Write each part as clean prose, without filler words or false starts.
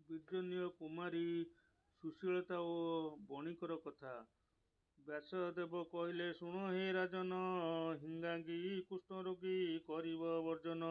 बीर्जन्य कुमारी सुशीलता ओ बणिकर कथा। व्यासदेव कहले शुण हे राजन, हिंगांगी कुष्ठ रोगी करिब वर्जन।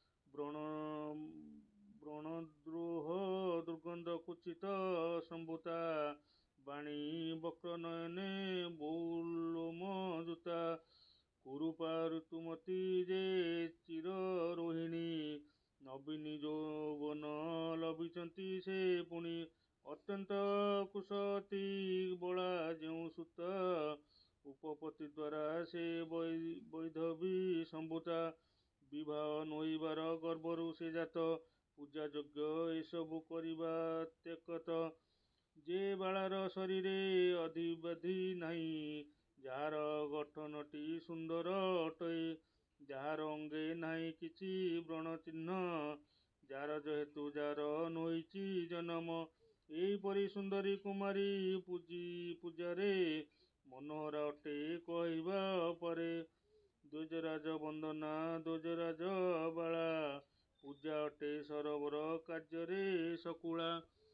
व्रणद्रोह दुर्गंध कुचित संभूता, बाणी वक्र नयने बहुलोम जूता। कुरूपा ऋतुमती जे चिर रोहिणी, नवीनी यौवन लभिचंती से पुणी। अत्यंत कुशती बला जेउ सुत, उपपति द्वारा से वैधवी संभूता। विवाह नोइबार गर्भरु से जात, पूजा यज्ञ एसबु करिबा त्यकत। जे बाଳାର ଶରୀରେ ଅଧିବ୍ୟାଧି ନାହିଁ, ଯାହାର ଗଠନଟି ସୁନ୍ଦର ଅଟଇ। ଯାହାର ଅଙ୍ଗେ ନାହିଁ କିଛି ବ୍ରଣ ଚିହ୍ନ, ଯାର ଯେହେତୁ ଯାର ନୋଇଛି ଜନମ। ଏହିପରି ସୁନ୍ଦରୀ କୁମାରୀ ପୂଜାରେ, ମନୋହରା ଅଟେ କହିବା ଅପାରେ। ଦ୍ୱିଜରାଜ ବନ୍ଦନା ଦ୍ୱିଜରାଜ ବାଳା, ପୂଜା ଅଟେ ସରୋବର କାର୍ଯ୍ୟରେ ସକୁଳା।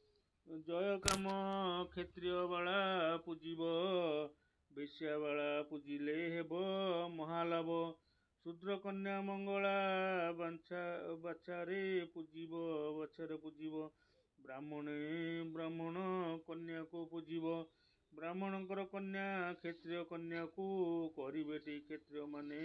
ଜୟକାମ କ୍ଷତ୍ରିୟ ବାଳା ପୂଜିବ, ବେଶ୍ୟା ବାଳା ପୂଜିଲେ ହେବ ମହାଲାଭ। ଶୂଦ୍ର କନ୍ୟା ମଙ୍ଗଳା ବାଛାରେ ପୂଜିବ, ବ୍ରାହ୍ମଣ କନ୍ୟାକୁ ପୂଜିବ। ବ୍ରାହ୍ମଣଙ୍କର କନ୍ୟା କ୍ଷତ୍ରିୟ କନ୍ୟାକୁ, କରିବେଟି କ୍ଷତ୍ରିୟମାନେ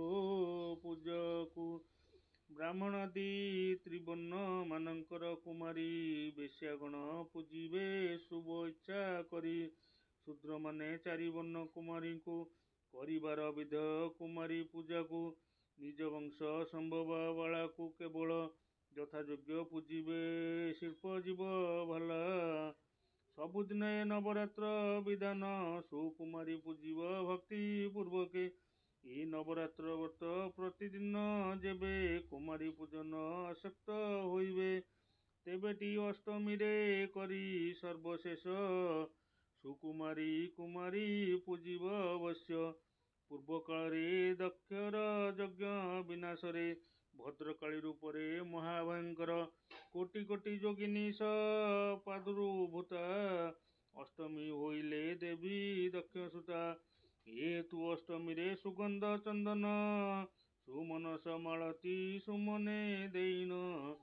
ସୁପୂଜକୁ। ବ୍ରାହ୍ମଣାଦି ତ୍ରିବର୍ଣ୍ଣ ମାନଙ୍କର କୁମାରୀ, ବେଶ୍ୟାଗଣ ପୂଜିବେ ଶୁଭ ଇଚ୍ଛା କରି। ଶୂଦ୍ରମାନେ ଚାରିବର୍ଣ୍ଣ କୁମାରୀଙ୍କୁ, କରିବାର ବିଧେୟ କୁମାରୀ ପୂଜାକୁ। ନିଜ ବଂଶ ସମ୍ଭବା ବାଳାକୁ କେବଳ, ଯଥାଯୋଗ୍ୟ ପୂଜିବେ ଶିଳ୍ପ ଜୀବ ଭାଲା। ସବୁଦିନେ ନବରାତ୍ର ବିଧାନ, ସୁକୁମାରୀ ପୂଜିବ ଭକ୍ତି ପୂର୍ବକେ। ଏ ନବରାତ୍ର ବ୍ରତ ପ୍ରତିଦିନ ଯେବେ, କୁମାରୀ ପୂଜନ ଆସକ୍ତ ହୋଇବେ। ତେବେଟି ଅଷ୍ଟମୀରେ କରି ସର୍ବଶେଷ, ସୁକୁମାରୀ କୁମାରୀ ପୂଜିବ ଅବଶ୍ୟ। ପୂର୍ବକାଳରେ ଦକ୍ଷର ଯଜ୍ଞ ବିନାଶରେ, ଭଦ୍ରକାଳୀ ରୂପରେ ମହାଭୟଙ୍କର, କୋଟି କୋଟି ଯୋଗିନୀ ପ୍ରାଦୁର୍ଭୂତା। ଅଷ୍ଟମୀ ହୋଇଲେ ଦେବୀ ଦକ୍ଷସୁତା। ଏହେତୁ ଅଷ୍ଟମୀରେ ସୁଗନ୍ଧ ଚନ୍ଦନ, ସୁମନସ ମାଳତୀ ସୁମନେ ଦେଇନ।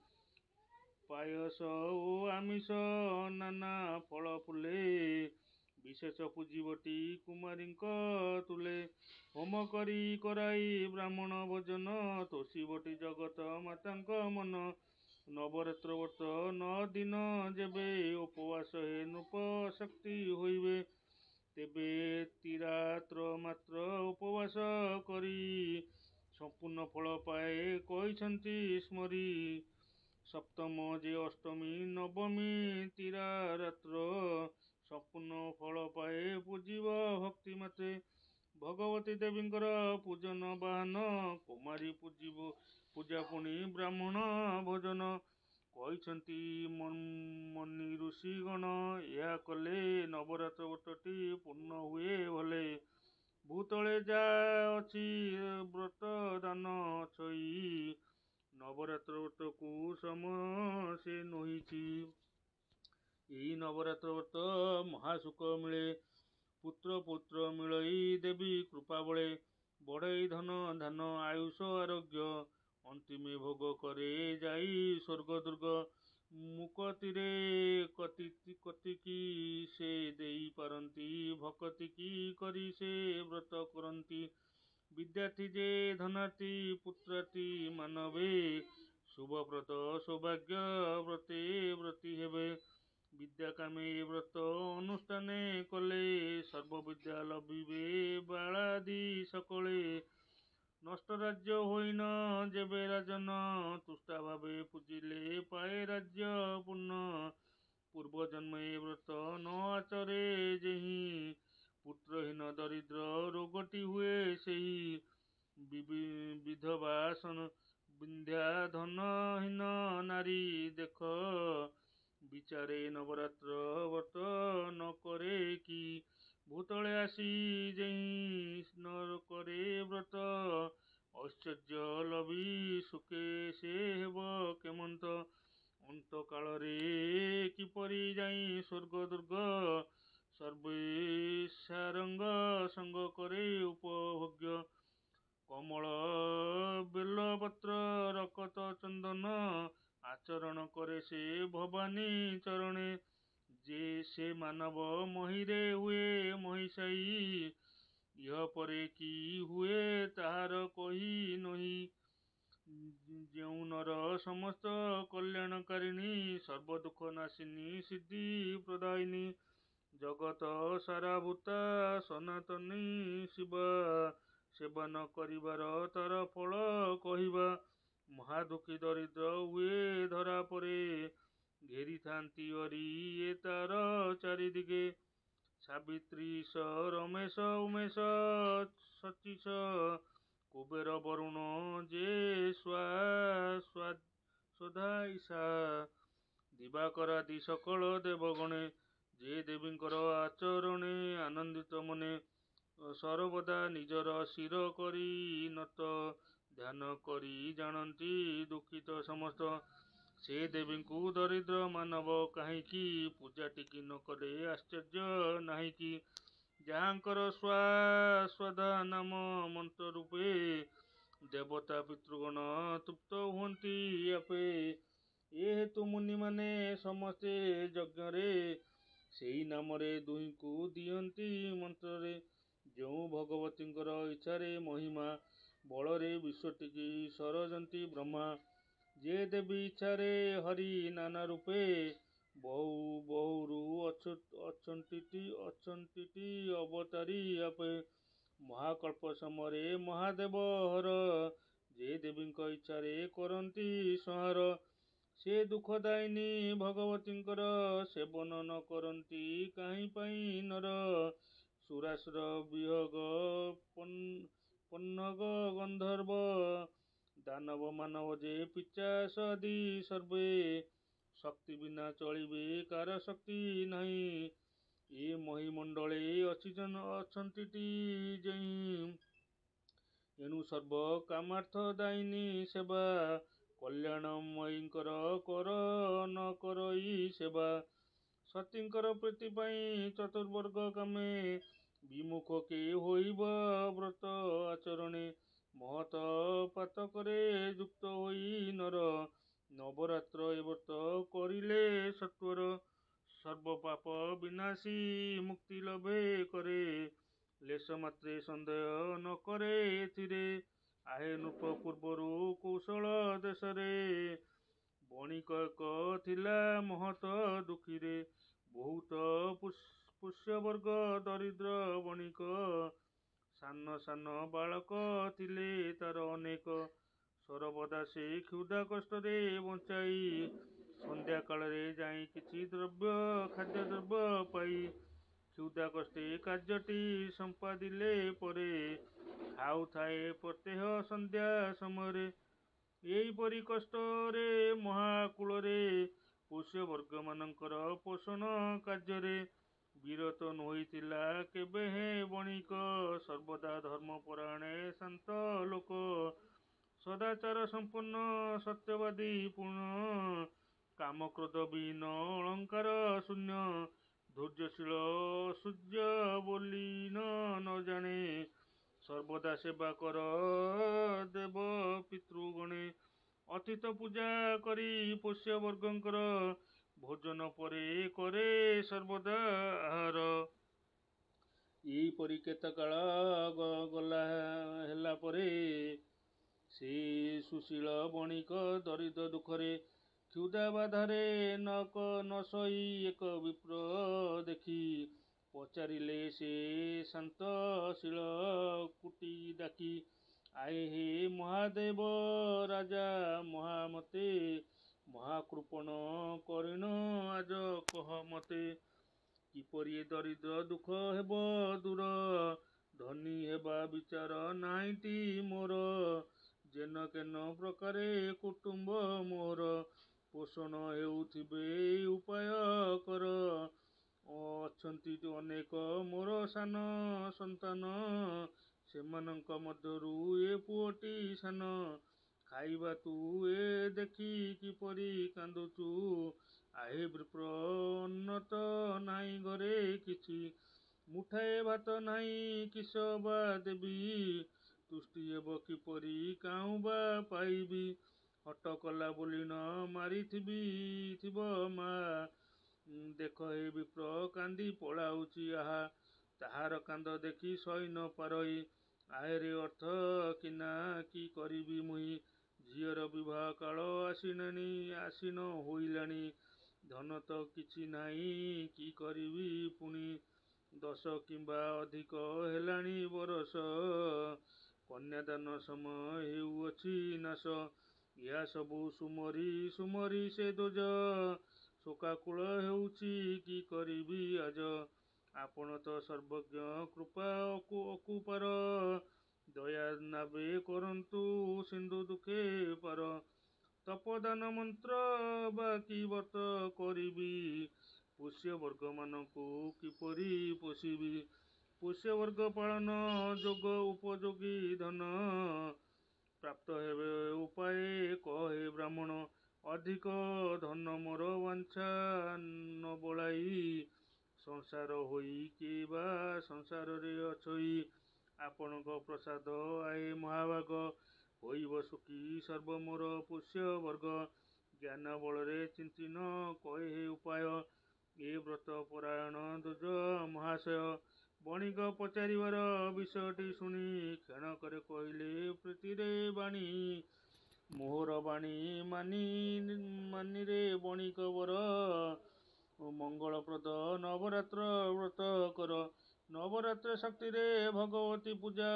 ପାୟସ ଓ ଆମିଷ ନାନା ଫଳ ଫୁଲେ, ବିଶେଷ ପୂଜିବଟି କୁମାରୀଙ୍କ ତୁଲେ। ହୋମ କରି କରାଇ ବ୍ରାହ୍ମଣ ଭୋଜନ, ତୋଷିବଟି ଜଗତ ମାତାଙ୍କ ମନ। ନବରାତ୍ର ବ୍ରତ 9 ଦିନ ଯେବେ, ଉପବାସ ହେ ନୃପ ଶକ୍ତି ହୋଇବେ। ତେବେ ତ୍ରିରାତ୍ର ମାତ୍ର ଉପବାସ କରି, ସମ୍ପୂର୍ଣ୍ଣ ଫଳ ପାଏ କହିଛନ୍ତି ସ୍ମରି। ସପ୍ତମ ଯେ ଅଷ୍ଟମୀ ନବମୀ ତ୍ରିରାତ୍ର, ସମ୍ପୂର୍ଣ୍ଣ ଫଳ ପାଏ ପୂଜିବ ଭକ୍ତି ମାତ୍ରେ। ଭଗବତୀ ଦେବୀଙ୍କର ପୂଜନ ବାହନ, କୁମାରୀ ପୂଜା ପୁଣି ବ୍ରାହ୍ମଣ ଭୋଜନ। କହିଛନ୍ତି ମନି ଋଷିଗଣ, ଏହା କଲେ ନବରାତ୍ର ବ୍ରତଟି ପୂର୍ଣ୍ଣ ହୁଏ ଭଲେ। ଭୂତଳେ ଯା ଅଛି ବ୍ରତ ଦାନ ଛଇ, ନବରାତ୍ର ବ୍ରତକୁ ସମ ସେ ନୋହିଛି। ଏହି ନବରାତ୍ର ବ୍ରତ ମହାସୁଖ ମିଳେ, ପୁତ୍ର ମିଳଇ ଦେବୀ କୃପା ବଳେ। ବଢ଼ଇ ଧନ ଧାନ ଆୟୁଷ ଆରୋଗ୍ୟ, ଅନ୍ତିମେ ଭୋଗ କରେ ଯାଇ ସ୍ୱର୍ଗ ଦୁର୍ଗ। ମୁକତିରେ କତିକି ସେ ଦେଇ ପାରନ୍ତି, ଭକତିକି କରି ସେ ବ୍ରତ କରନ୍ତି। ବିଦ୍ୟାର୍ଥୀ ଯେ ଧନାର୍ଥୀ ପୁତ୍ରାର୍ଥୀ ମାନବେ, ଶୁଭପ୍ରଦ ସୌଭାଗ୍ୟ ବ୍ରତେ ବ୍ରତୀ ହେବେ। ବିଦ୍ୟାକାମେ ଏ ବ୍ରତ ଅନୁଷ୍ଠାନେ କଲେ, ସର୍ବବିଦ୍ୟା ଲଭିବେ ବାଳାଦି ସକଳେ। ନଷ୍ଟ ରାଜ୍ୟ ହୋଇନ ଯେବେ ରାଜନ, ତୁଷ୍ଟା ଭାବେ ପୂଜିଲେ ପାଏ ରାଜ୍ୟ ପୂର୍ଣ୍ଣ। ପୂର୍ବ ଜନ୍ମ ଏ ବ୍ରତ ନ ଆଚରେ ଯେହି, ପୁତ୍ରହୀନ ଦରିଦ୍ର ରୋଗଟି ହୁଏ ସେହି। ବିଧବା ବିନ୍ଧ୍ୟା ଧନହୀନ ନାରୀ, ଦେଖ ବିଚାରେ ନବରାତ୍ର ବ୍ରତ ନ କରେ କି। ଭୂତଳେ ଆସି ଯେହି ନ କରେ ବ୍ରତ, ଐଶ୍ୱର୍ଯ୍ୟ ଲଭି ସୁଖେ ସେ ହେବ କେମନ୍ତ। ଅନ୍ତ କାଳରେ ଯାଇ ସ୍ୱର୍ଗ ଦୁର୍ଗ ସର୍ବେଶାରଙ୍ଗ ସଙ୍ଗ କରେ ଉପଭୋଗ୍ୟ କମଳ ବେଲପତ୍ର ରକତ ଚନ୍ଦନ ଆଚରଣ କରେ ସେ ଭବାନୀ ଚରଣେ ଯେ ସେ ମାନବ ମହିରେ ହୁଏ ମହିଷାଇ ଇହ ପରେ କି ହୁଏ ତାହାର କହି ନହି ଯେଉଁ ନର ସମସ୍ତ କଲ୍ୟାଣକାରିଣୀ ସର୍ବ ଦୁଃଖ ନାଶିନୀ ସିଦ୍ଧି ପ୍ରଦାୟିନୀ ଜଗତ ସାରାଭୂତା ସନାତନୀ ଶିବା ସେବା ନ କରିବାର ତାର ଫଳ କହିବା ମହାଦୁଃଖୀ ଦରିଦ୍ର ହୁଏ ଧରା ପରେ ଘେରିଥାନ୍ତି ଅରି ଏ ତାର ଚାରିଦିଗେ ସାବିତ୍ରୀ ରମେଶ ଉମେଶ ସତୀଶ କୁବେର ବରୁଣ ଯେ ସ୍ୱଧା ଈଶା ଦିବାକରାଦି ସକଳ ଦେବଗଣେ ଯେ ଦେବୀଙ୍କର ଆଚରଣେ ଆନନ୍ଦିତ ମନେ ସର୍ବଦା ନିଜର ଶିର କରି ନତ ଧ୍ୟାନ କରି ଜାଣନ୍ତି ଦୁଃଖିତ ସମସ୍ତ ସେ ଦେବୀଙ୍କୁ ଦରିଦ୍ର ମାନବ କାହିଁକି ପୂଜା ଟିକି ନ କଲେ ଆଶ୍ଚର୍ଯ୍ୟ ନାହିଁକି ଯାହାଙ୍କର ସ୍ୱଧା ନାମ ମନ୍ତ୍ର ରୂପେ ଦେବତା ପିତୃଗଣ ତୃପ୍ତ ହୁଅନ୍ତି ଆପେ ଏ ହେତୁ ମୁନିମାନେ ସମସ୍ତେ ଯଜ୍ଞରେ ସେଇ ନାମରେ ଦୁହିଁଙ୍କୁ ଦିଅନ୍ତି ମନ୍ତ୍ରରେ ଯେଉଁ ଭଗବତୀଙ୍କର ଇଚ୍ଛାରେ ମହିମା ବଳରେ ବିଶ୍ୱଟିକି ସରଜନ୍ତି ବ୍ରହ୍ମା ଯେ ଦେବୀ ଇଚ୍ଛାରେ ହରି ନାନା ରୂପେ ବହୁରୁ ଅଛନ୍ତିଟି ଅବତାରୀ ଆପେ ମହାକଳ୍ପ ସମୟରେ ମହାଦେବ ହର ଯେ ଦେବୀଙ୍କ ଇଚ୍ଛାରେ କରନ୍ତି ସଂହାର ସେ ଦୁଃଖଦାୟିନୀ ଭଗବତୀଙ୍କର ସେବନ ନ କରନ୍ତି କାହିଁ ପାଇଁ ନର ସୁରାସୁର ବିହଗ ପନ୍ନଗ ଗନ୍ଧର୍ବ ଦାନବ ମାନବ ଯେ ପିଚାସ ଆଦି ସର୍ବେ ଶକ୍ତି ବିନା ଚଳିବେ କାର ଶକ୍ତି ନାହିଁ ଏ ମହିମଣ୍ଡଳେ ଅଛନ୍ତିଟି ଯେହି ଏଣୁ ସର୍ବ କାମାର୍ଥ ଦାୟିନୀ ସେବା କଲ୍ୟାଣମୟୀଙ୍କର କର ନ କରଇ ସେବା ସତୀଙ୍କର ପ୍ରୀତି ପାଇଁ ଚତୁର୍ବର୍ଗ କାମେ ବିମୁଖ କେ ହୋଇବ ବ୍ରତ ଆଚରଣେ ମହତ ପାତକରେ ଯୁକ୍ତ ହୋଇ ନର ନବରାତ୍ର ଏ ବ୍ରତ କରିଲେ ସତ୍ୱର ସର୍ବପାପ ବିନାଶୀ ମୁକ୍ତି ଲଭେ କରେ ଲେଶ ମାତ୍ରେ ସନ୍ଦେହ ନ କରେ ଏଥିରେ ଆହେ ନୃପ ପୂର୍ବରୁ କୌଶଳ ଦେଶରେ ବଣିକ ଏକ ଥିଲା ମହତ ଦୁଃଖୀରେ ବହୁତ ପୁଷ୍ୟବର୍ଗ ଦରିଦ୍ର ବଣିକ ସାନ ସାନ ବାଳକ ଥିଲେ ତାର ଅନେକ ସର୍ବଦା ସେ କ୍ଷୁଧା କଷ୍ଟରେ ବଞ୍ଚାଇ ସନ୍ଧ୍ୟା କାଳରେ ଯାଇ କିଛି ଖାଦ୍ୟ ଦ୍ରବ୍ୟ ପାଇ କ୍ଷୁଧା କଷ୍ଟେ କାର୍ଯ୍ୟଟି ସମ୍ପାଦିଲେ ପରେ ଖାଉଥାଏ ପ୍ରତ୍ୟହ ସନ୍ଧ୍ୟା ସମୟରେ ଏହିପରି କଷ୍ଟରେ ମହାକୂଳରେ ପୋଷ୍ୟବର୍ଗମାନଙ୍କର ପୋଷଣ କାର୍ଯ୍ୟରେ ବିରତ ନୋଇଥିଲା କେବେ ହେ ବଣିକ ସର୍ବଦା ଧର୍ମପରାୟଣେ ଶାନ୍ତ ଲୋକ ସଦାଚାର ସମ୍ପନ୍ନ ସତ୍ୟବାଦୀ ପୂର୍ଣ୍ଣ କାମକ୍ରୋଧ ବିହୀନ ଅଳଙ୍କାର ଶୂନ୍ୟ ଧୈର୍ଯ୍ୟଶୀଳ ସୂର୍ଯ୍ୟ ବୋଲି ନ ଜାଣେ ସର୍ବଦା ସେବା କର ଦେବ ପିତୃଗଣେ ଅତୀତ ପୂଜା କରି ପୋଷ୍ୟବର୍ଗଙ୍କର ଭୋଜନ ପରେ କରେ ସର୍ବଦା ଆହାର ଏହିପରି କେତେକାଳ ହେଲା ପରେ ସେ ସୁଶୀଳ ବଣିକ ଦରିଦ୍ର ଦୁଃଖରେ କ୍ଷୁଧା ବାଧାରେ ନ ସହି ଏକ ବିପ୍ର ଦେଖି ପଚାରିଲେ ସେ ଶାନ୍ତଶୀଳ କୁଟି ଡାକି ଆଏ ହେ ମହାଦେବ ରାଜା ମହାମତେ ମହାକୃପଣ କରିଣ ଆଜ କହ ମତେ କିପରି ଦରିଦ୍ର ଦୁଃଖ ହେବ ଦୂର ଧନୀ ହେବା ବିଚାର ନାହିଁଟି ମୋର ଯେନ କେନ ପ୍ରକାରେ କୁଟୁମ୍ବ ମୋର ପୋଷଣ ହେଉଥିବେ ଉପାୟ କର ଅଛନ୍ତି ଅନେକ ମୋର ସାନ ସନ୍ତାନ ସେମାନଙ୍କ ମଧ୍ୟରୁ ଏ ପୁଅଟି ସାନ ଖାଇବା ତୁ ଏ ଦେଖି କିପରି କାନ୍ଦୁଛୁ ଆହେ ବିପ୍ର ତ ନାହିଁ ଘରେ କିଛି, ମୁଠାଏ ଭାତ ନାହିଁ କିସ ବା ଦେବି, ତୁଷ୍ଟି ହେବ କିପରି କାହୁଁ ବା ପାଇବି, ହଟ କଲା ବୋଲି ନ ମାରିଥିବ ମା, ଦେଖ ହେ ବିପ୍ର କାନ୍ଦି ପଳାଉଛି ଆହା, ତାହାର କାନ୍ଦ ଦେଖି ସହି ନ ପାରଇ, ଆହେରେ ଅର୍ଥ କିନା କି କରିବି ମୁହିଁ, ଝିଅର ବିବାହ କାଳ ଆସିନ ହୋଇଲାଣି, ଧନ ତ କିଛି ନାହିଁ କି କରିବି ପୁଣି, 10 କିମ୍ବା ଅଧିକ ହେଲାଣି ବରଷ, କନ୍ୟାଦାନ ସମୟ ହେଉଅଛି ନାଶ, ଏହା ସବୁ ସୁମରି ସେ ଦୋଜ, ଶୋକାକୁଳ ହେଉଛି କି କରିବି ଆଜ, ଆପଣ ତ ସର୍ବଜ୍ଞ କୃପା ଅକୁପାର, ଦୟା ନାବେ କରନ୍ତୁ ସିନ୍ଧୁ ଦୁଃଖେ ପାର, ତପଦାନ ମନ୍ତ୍ର ବା କି ବ୍ରତ କରିବି, ପୋଷ୍ୟବର୍ଗମାନଙ୍କୁ କିପରି ପୋଷିବି, ପୋଷ୍ୟବର୍ଗ ପାଳନ ଯୋଗ ଉପଯୋଗୀ ଧନ, ପ୍ରାପ୍ତ ହେବେ ଉପାଏ କହେ ବ୍ରାହ୍ମଣ, ଅଧିକ ଧନ ମୋର ବାଞ୍ଛା ନ ବଳାଇ, ସଂସାର ହୋଇ କିଏ ବା ସଂସାରରେ ଅଛଇ, ଆପଣଙ୍କ ପ୍ରସାଦ ଆଏ ମହାଭାଗ, ହୋଇବ ସୁଖୀ ସର୍ବ ମୋର ପୋଷ୍ୟବର୍ଗ, ଜ୍ଞାନ ବଳରେ ଚିନ୍ତି ନ କହେ ଉପାୟ, ଏ ବ୍ରତ ପରାୟଣ ଦ୍ୱିଜ ମହାଶୟ, ବଣିକ ପଚାରିବାର ବିଷୟଟି ଶୁଣି କ୍ଷଣକରେ କହିଲେ ପ୍ରୀତିରେ ବାଣୀ, ମୋହର ବାଣୀ ମାନିରେ ବଣିକ ବର, ମଙ୍ଗଳପ୍ରଦ ନବରାତ୍ର ବ୍ରତ କର, ନବରାତ୍ର ଶକ୍ତିରେ ଭଗବତୀ ପୂଜା,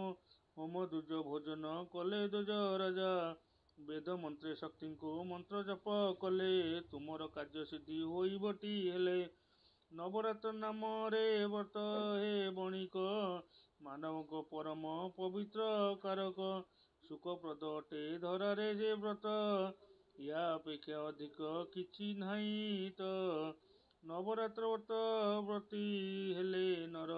ହୋମ ଦ୍ୱିଜ ଭୋଜନ କଲେ ଦ୍ୱିଜ ରାଜା, ବେଦ ମନ୍ତ୍ରେ ଶକ୍ତିଙ୍କୁ ମନ୍ତ୍ର ଜପ କଲେ, ତୁମର କାର୍ଯ୍ୟ ସିଦ୍ଧି ହୋଇବଟି ହେଲେ, ନବରାତ୍ର ନାମରେ ବ୍ରତ ହେ ବଣିକ, ମାନବଙ୍କ ପରମ ପବିତ୍ର କାରକ, ସୁଖପ୍ରଦ ଅଟେ ଧରାରେ ଯେ ବ୍ରତ, ୟା ଅପେକ୍ଷା ଅଧିକ କିଛି ନାହିଁ ତ, ନବରାତ୍ର ବ୍ରତ ବ୍ରତୀ ହେଲେ ନର,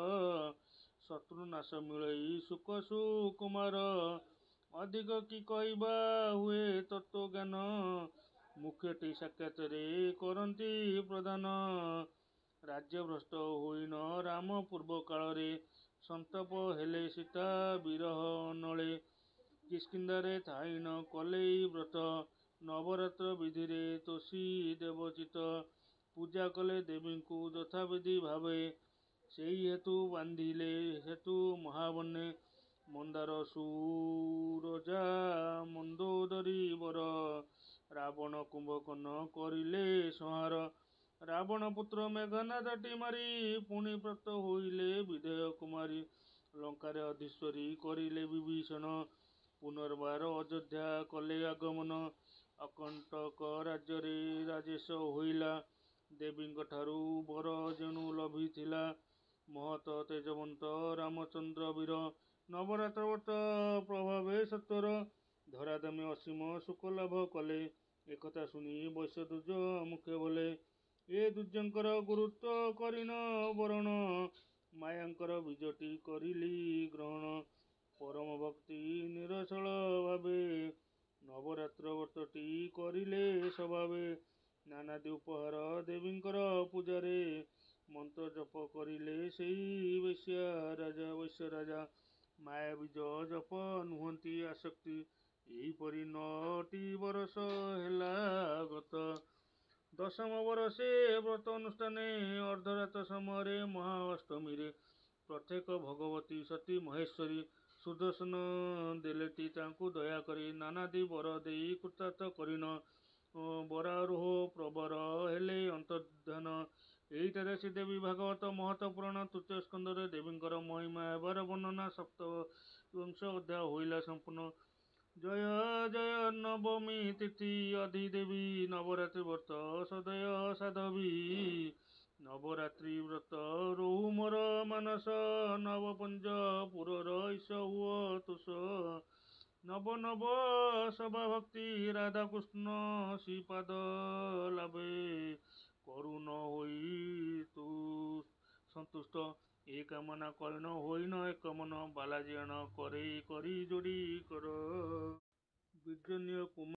ଶତ୍ରୁନାଶ ମିଳଇ ସୁଖ ସୁକୁମାର, ଅଧିକ କି କହିବା ହୁଏ ତତ୍ତ୍ୱଜ୍ଞାନ, ମୁଖ୍ୟଟି ସାକ୍ଷାତରେ କରନ୍ତି ପ୍ରଦାନ, ରାଜ୍ୟଭ୍ରଷ୍ଟ ହୋଇନ ରାମ ପୂର୍ବ କାଳରେ, ସନ୍ତପ ହେଲେ ସୀତା ବିରହ ନଳେ, କିଷ୍କିନ୍ଧାରେ ଥାଇନ କଲେଇ ବ୍ରତ, ନବରାତ୍ର ବିଧିରେ ତୋଷୀ ଦେବଚିତ, ପୂଜା କଲେ ଦେବୀଙ୍କୁ ଯଥାବିଧି ଭାବେ, ସେଇ ହେତୁ ବାନ୍ଧିଲେ ହେତୁ ମହାବନେ, ମନ୍ଦାର ସୁରଜା ମନ୍ଦୋଦରୀ ବର, ରାବଣ କୁମ୍ଭକର୍ଣ୍ଣ କରିଲେ ସଂହାର, ରାବଣ ପୁତ୍ର ମେଘନାଦଟି ମାରି, ପୁଣି ପ୍ରାପ୍ତ ହୋଇଲେ ବିଦେହ କୁମାରୀ, ଲଙ୍କାରେ ଅଧୀଶ୍ୱରୀ କରିଲେ ବିଭୀଷଣ, ପୁନର୍ବାର ଅଯୋଧ୍ୟା କଲେ ଆଗମନ, ଅକଣ୍ଟକ ରାଜ୍ୟରେ ରାଜେଶ ହୋଇଲା, ଦେବୀଙ୍କଠାରୁ ବର ଯେଣୁ ଲଭିଥିଲା, ମହତ ତେଜବନ୍ତ ରାମଚନ୍ଦ୍ର ବୀର, ନବରାତ୍ର ବ୍ରତ ପ୍ରଭାବେ ସତ୍ୱର, ଧରାଧାମେ ଅସୀମ ସୁଖ ଲାଭ କଲେ, ଏକଥା ଶୁଣି ବୈଶ୍ୟଦ୍ୱିଜ ମୁଖେ ବୋଲେ, ଏ ଦ୍ୱିଜଙ୍କର ଗୁରୁତ୍ୱ କରିନ ବରଣ, ମାୟାଙ୍କର ବୀଜଟି କରିଲି ଗ୍ରହଣ, ପରମ ଭକ୍ତି ନିରସଳ ଭାବେ, ନବରାତ୍ର ବ୍ରତଟି କରିଲେ ସ୍ୱଭାବେ, ନାନାଦି ଉପହାର ଦେବୀଙ୍କର ପୂଜାରେ, ମନ୍ତ୍ର ଜପ କରିଲେ ସେଇ ବୈଶ୍ୟ ରାଜା, ମାୟା ବୀଜ ଜପ ନୁହନ୍ତି ଆସକ୍ତି, ଏହିପରି 9ଟି ବରଷ ହେଲା ଗତ, ଦଶମ ବରଷେ ବ୍ରତ ଅନୁଷ୍ଠାନେ, ଅର୍ଦ୍ଧରାତ୍ର ସମୟରେ ମହା ଅଷ୍ଟମୀରେ, ପ୍ରତ୍ୟେକ ଭଗବତୀ ସତୀ ମହେଶ୍ୱରୀ, ସୁଦର୍ଶନ ଦେଲେଟି ତାଙ୍କୁ ଦୟାକରି, ନାନାଦି ବର ଦେଇ କୃତାର୍ଥ କରିନ, ବରାରୋହ ପ୍ରବର ହେଲେ ଅନ୍ତର୍ଦ୍ଧାନ, ଏଇଠାରେ ଶ୍ରୀଦେବୀ ଭାଗବତ ମହତ ପୁରାଣ ତୃତୀୟ ସ୍କନ୍ଧରେ ଦେବୀଙ୍କର ମହିମା ହେବାର ବର୍ଣ୍ଣନା ସପ୍ତବିଂଶ ଅଧ୍ୟାୟ ହୋଇଲା ସମ୍ପୂର୍ଣ୍ଣ। ଜୟ ଜୟ ନବମୀ ତିଥି ଅଧିଦେବୀ, ନବରାତ୍ରି ବ୍ରତ ସଦୟ ସାଧବୀ, ନବରାତ୍ରି ବ୍ରତ ରହୁ ମୋର ମାନସ, ନବପଞ୍ଜ ପୁରର ଈଶ ହୁଅ ତୁଷ, ନବ ନବ ସଭା ଭକ୍ତି ରାଧାକୃଷ୍ଣ ଶ୍ରୀପାଦ ଲାଭେ, କରୁ ନ ହୋଇ ତୁ ସନ୍ତୁଷ୍ଟ, ଏ କାମନା କରିନ ହୋଇନ ଏକ ମନ, ବାଲାଜି ଆଣ କରେଇ କରି ଯୋଡ଼ି କର, ବୀର୍ଯ୍ୟନିୟ କୁମାର